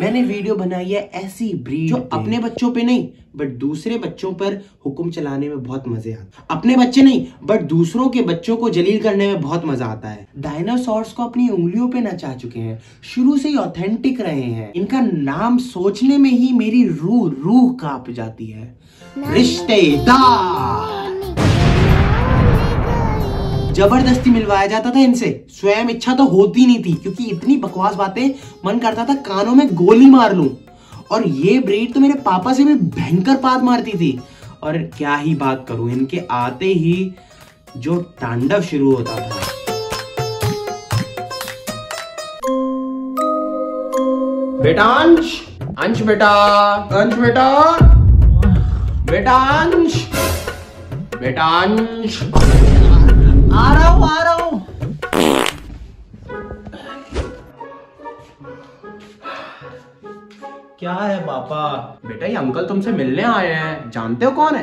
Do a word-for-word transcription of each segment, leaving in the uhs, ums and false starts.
मैंने वीडियो बनाई है ऐसी ब्रीड जो अपने बच्चों पे नहीं बट दूसरे बच्चों पर हुक्म चलाने में बहुत मजे आते, अपने बच्चे नहीं बट दूसरों के बच्चों को जलील करने में बहुत मजा आता है। डायनासोर्स को अपनी उंगलियों पे नचा चुके हैं, शुरू से ही ऑथेंटिक रहे हैं। इनका नाम सोचने में ही मेरी रूह रूह कांप जाती है। रिश्तेदार। जबरदस्ती मिलवाया जाता था इनसे, स्वयं इच्छा तो होती नहीं थी क्योंकि इतनी बकवास बातें, मन करता था कानों में गोली मार लूं। और ये ब्रीड तो मेरे पापा से भी भयंकर पाद मारती थी। और क्या ही बात करूं, इनके आते ही जो तांडव शुरू होता था। बेटा अंश, अंश बेटा, अंश बेटा, बेटा अंश, बेटा अंश, आ रहा हूं आ रहा हूं। क्या है पापा? बेटा ये अंकल तुमसे मिलने आए हैं, जानते हो कौन है?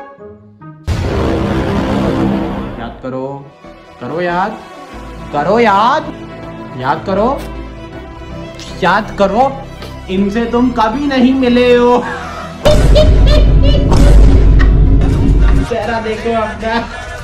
याद करो, करो याद, करो याद, याद करो, याद करो। इनसे तुम कभी नहीं मिले हो। चेहरा देखो अपना।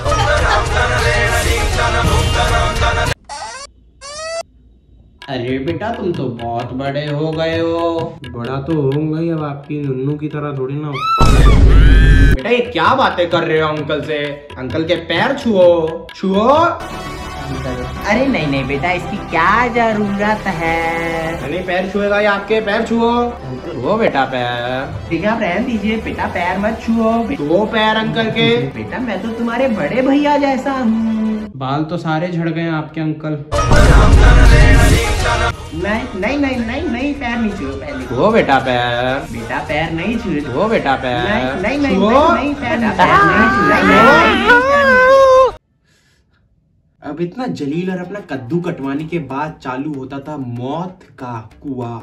अरे बेटा तुम तो बहुत बड़े हो गए हो। बड़ा तो होऊंगा ही, अब आपकी नुन्नू की तरह थोड़ी ना। बेटा ये क्या बातें कर रहे हो अंकल से? अंकल के पैर छुओ, छुओ। अरे नहीं नहीं बेटा, इसकी क्या जरूरत है? नहीं पैर छुएगा या आपके पैर छुओ। छुओ बेटा पैर। ठीक है आप रहने दीजिए बेटा, पैर मत छुओ। छुओ पैर अंकल के। बेटा मैं तो तुम्हारे बड़े भैया जैसा हूँ। बाल तो सारे झड़ गए आपके अंकल। नहीं नहीं नहीं नहीं नहीं पैर नहीं छुओ पहले। छुओ बेटा पैर। बेटा पैर नहीं छुए। छुओ बेटा पैर। नहीं नहीं नहीं पैर नहीं छुए। अब इतना जलील और अपना कद्दू कटवाने के बाद चालू होता था मौत का कुआं।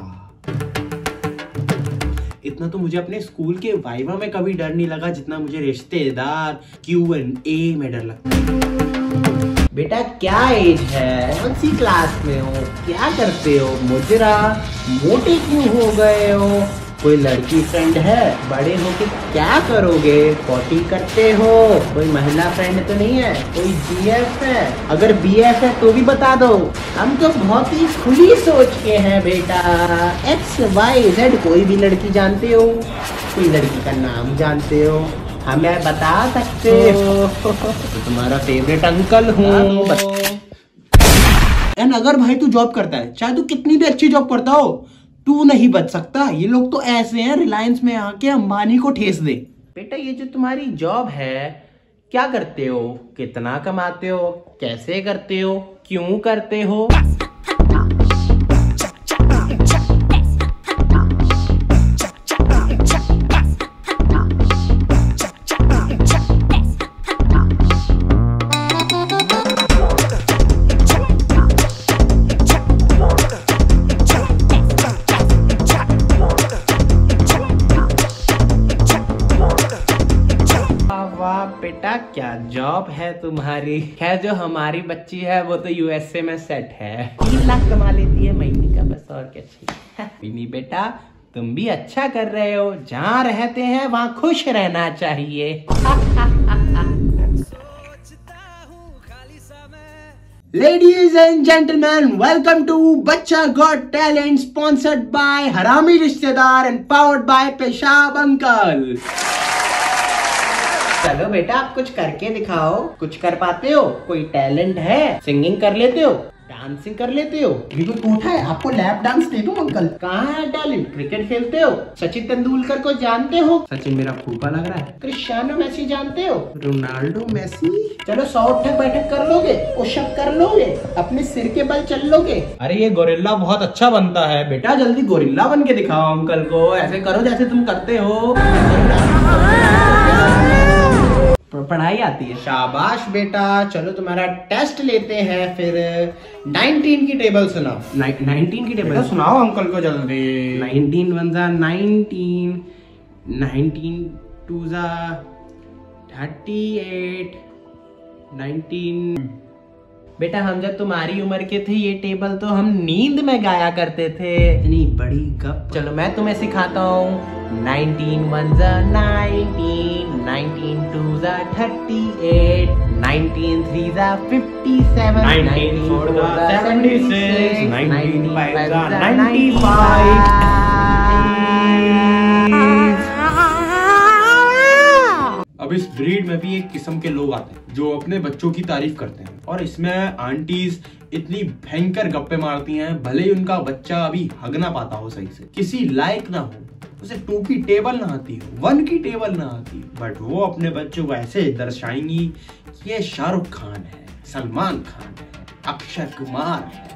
इतना तो मुझे अपने स्कूल के वाइवा में कभी डर नहीं लगा जितना मुझे रिश्तेदार क्यू एंड ए में डर लगता। बेटा क्या एज है? कौन सी क्लास में हो? क्या करते हो? मुजरा मोटे क्यों हो गए हो? कोई लड़की फ्रेंड है? बड़े हो के क्या करोगे? पॉटी करते हो? कोई महिला फ्रेंड तो नहीं है? कोई बीएफ है? अगर बीएफ है तो भी बता दो। हम तो बहुत ही खुली सोच के हैं बेटा। एक्स वाई जेड कोई भी लड़की जानते हो? कोई लड़की का नाम जानते हो? हमें बता सकते हो? तो तुम्हारा फेवरेट अंकल हूँ। एंड अगर भाई तू जॉब करता है, चाहे तू कितनी भी अच्छी जॉब करता हो, तू नहीं बच सकता। ये लोग तो ऐसे हैं रिलायंस में आके अंबानी को ठेस दे। बेटा ये जो तुम्हारी जॉब है, क्या करते हो? कितना कमाते हो? कैसे करते हो? क्यों करते हो? बेटा क्या जॉब है तुम्हारी? खैर जो हमारी बच्ची है वो तो यूएसए में सेट है, तीन लाख कमा लेती है महीने का, बस और क्या चाहिए। नहीं बेटा तुम भी अच्छा कर रहे हो, जहाँ रहते हैं वहाँ खुश रहना चाहिए। Ladies and gentlemen, welcome to बच्चा गॉट टैलेंट, sponsored by हरामी रिश्तेदार and powered by पेशाब अंकल। चलो बेटा आप कुछ करके दिखाओ। कुछ कर पाते हो? कोई टैलेंट है? सिंगिंग कर लेते हो? डांसिंग कर लेते हो? ये तो कोठा है, आपको लैप डांस दे दूं अंकल। कहाँ है टैलेंट? क्रिकेट खेलते हो? सचिन तेंदुलकर को जानते हो? सचिन मेरा फूफा लग रहा है। क्रिस्टियानो मेसी जानते हो? Ronaldo Messi. चलो सौ उठक बैठक कर लोगे? पुशअप कर लोगे? अपने सिर के बल चल लोगे? अरे ये गोरिल्ला बहुत अच्छा बनता है बेटा, जल्दी गोरिल्ला बन के दिखाओ अंकल को। ऐसे करो जैसे तुम करते हो। पढ़ाई आती है? शाबाश बेटा। चलो तुम्हारा टेस्ट लेते हैं फिर। नाइनटीन की टेबल सुनाओ। नाइनटीन की टेबल सुनाओ अंकल को जल्दी। नाइनटीन वन जा नाइनटीन, नाइनटीन टू जा थर्टी एट, नाइनटीन। बेटा हम जब तुम्हारी उम्र के थे ये टेबल तो हम नींद में गाया करते थे। नहीं बड़ी गप। चलो मैं तुम्हें सिखाता हूँ। नाइनटीन वन ज़ा नाइनटीन, नाइनटीन टू ज़ा थर्टी एट, नाइनटीन थ्री ज़ा फिफ्टी सेवन, नाइनटीन फोर ज़ा सेवेंटी सिक्स, नाइनटीन फाइव ज़ा नाइंटी फाइव। अब इस ब्रीड में भी एक किस्म के लोग आते हैं जो अपने बच्चों की तारीफ करते हैं, और इसमें आंटीज इतनी भयंकर गप्पे मारती हैं, भले ही उनका बच्चा अभी हग ना पाता हो सही से, किसी लायक ना हो, उसे टू की टेबल ना आती हो, वन की टेबल ना आती, बट वो अपने बच्चों को ऐसे दर्शाएंगी कि ये शाहरुख खान है, सलमान खान है, अक्षय कुमार है।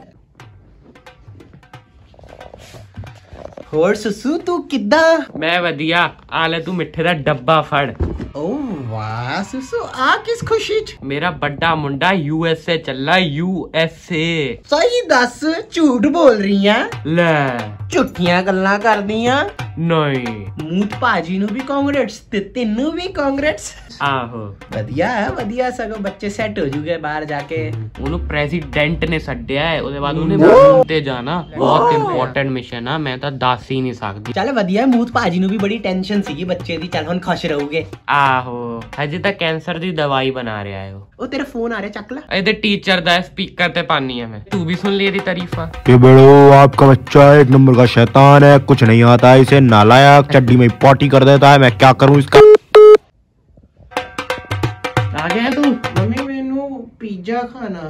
ਹੋਰ ਸੁਸੂ ਤੂੰ ਕਿੱਦਾਂ? ਮੈਂ ਵਧੀਆ। ਆ ਲੈ ਤੂੰ ਮਿੱਠੇ ਦਾ ਡੱਬਾ ਫੜ। ਓ ਵਾਹ ਸੁਸੂ, ਆ ਕਿਸ ਖੁਸ਼ੀ ਚ? ਮੇਰਾ ਵੱਡਾ ਮੁੰਡਾ ਯੂ ਐਸ ਏ ਚੱਲਾ, ਯੂ ਐਸ ਏ। ਸਹੀ ਦੱਸ, ਝੂਠ ਬੋਲ ਰਹੀ ਆ? ਲੈ ਝੂਠੀਆਂ ਗੱਲਾਂ ਕਰਦੀਆਂ। ਨਹੀਂ, ਮੂਤ ਭਾਜੀ ਨੂੰ ਵੀ ਕਾਂਗਰੇਟਸ ਤੇ ਤੈਨੂੰ ਵੀ ਕਾਂਗਰੇਟਸ। ਆਹੋ ਵਧੀਆ ਹੈ, ਵਧੀਆ, ਸਗੋਂ ਬੱਚੇ ਸੈੱਟ ਹੋ ਜੂਗੇ ਬਾਹਰ ਜਾ ਕੇ। ਉਹਨੂੰ ਪ੍ਰੈਜ਼ੀਡੈਂਟ ਨੇ ਛੱਡਿਆ ਹੈ, ਉਹਦੇ ਬਾਅਦ ਉਹਨੇ ਮੂਨ ਤੇ ਜਾਣਾ। ਬਹੁਤ ਇੰਪੋਰਟੈਂਟ ਮਿਸ਼ਨ ਆ, ਮੈਂ ਤਾਂ ਦੱਸ ਹੀ ਨਹੀਂ ਸਕਦੀ। ਚੱਲ ਵਧੀਆ, ਮੂਤ ਭਾਜੀ ਨੂੰ ਵੀ ਬੜੀ ਟੈਨਸ਼ਨ ਸੀਗੀ ਬੱਚੇ ਦੀ। ਚੱਲ ਹੁਣ ਖੁਸ਼ ਰਹੋਗੇ। ਆਹੋ, ਹਜੇ ਤਾਂ ਕੈਂਸਰ ਦੀ ਦਵਾਈ ਬਣਾ ਰਿਹਾ ਹੈ ਉਹ। ਉਹ ਤੇਰਾ ਫੋਨ ਆ ਰਿਹਾ, ਚੱਕ ਲੈ। ਇਹਦੇ ਟੀਚਰ ਦਾ स्पीकर पे पानी है मैं, तू भी सुन ले दी तारीफा। ये बड़ो, आपका बच्चा एक नंबर का शैतान है, कुछ नहीं आता है इसे, नालायक, चड्डी में पॉटी कर देता है, मैं क्या करूं इसका। आ गया तू? मम्मी मैनू पिज्जा खाना।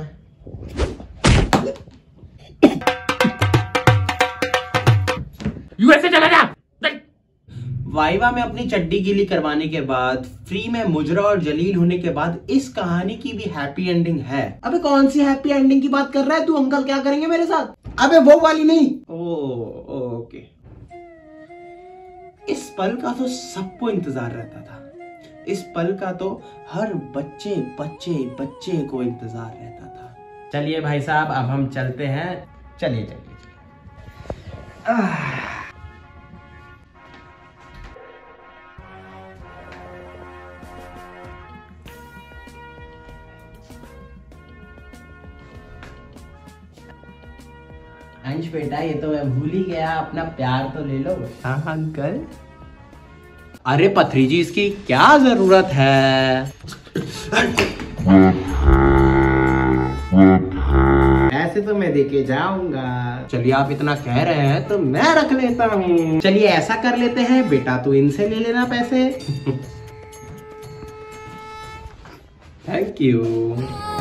यूएसए चला जा। वाइवा में अपनी चड्डी गीली करवाने के बाद, फ्री में मुजरा और जलील होने के बाद, इस कहानी की भी हैप्पी एंडिंग है। अबे कौन सी हैप्पी एंडिंग की बात कर रहा है तू? अंकल क्या करेंगे मेरे साथ? अबे वो वाली नहीं। Oh, okay. इस पल का तो सबको इंतजार रहता था। इस पल का तो हर बच्चे बच्चे बच्चे को इंतजार रहता था। चलिए भाई साहब, अब हम चलते हैं। चलिए चलिए। आह अंश बेटा, ये तो मैं भूल ही गया, अपना प्यार तो ले लो। हाँ अंकल। अरे पथरी जी, इसकी क्या जरूरत है? ऐसे तो मैं देके जाऊंगा। चलिए, आप इतना कह रहे हैं तो मैं रख लेता हूँ। चलिए ऐसा कर लेते हैं, बेटा तू इनसे ले लेना पैसे। Thank you.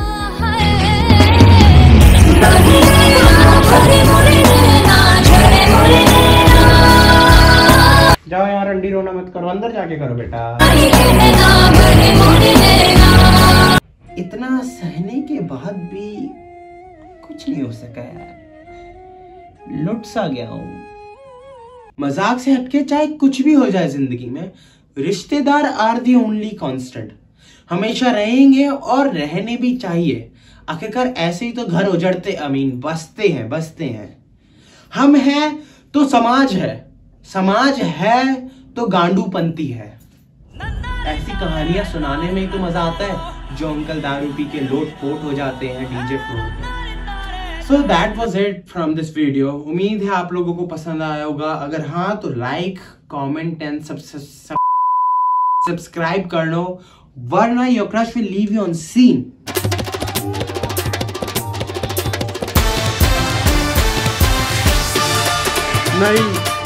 जाओ यार, अंडी रोना मत करो, अंदर जाके करो बेटा। इतना सहने के बाद भी कुछ नहीं हो सका यार, लुट सा गया हूं। मजाक से हटके चाहे कुछ भी हो जाए जिंदगी में, रिश्तेदार आर दी ओनली कांस्टेंट, हमेशा रहेंगे और रहने भी चाहिए। आखिरकार ऐसे ही तो घर उजड़ते, अमीन बसते हैं बसते हैं। हम हैं तो समाज है, समाज है तो गांडूपंती है। ऐसी कहानियां सुनाने में ही तो मजा आता है, जो अंकल दारू पी के लोट पोट हो जाते हैं डीजे फ्लोर पे। So that was it from this video. उम्मीद है आप लोगों को पसंद आया होगा। अगर हाँ तो लाइक, कमेंट एंड सब्सक्राइब कर लो, वरना your crush will leave you on seen. नहीं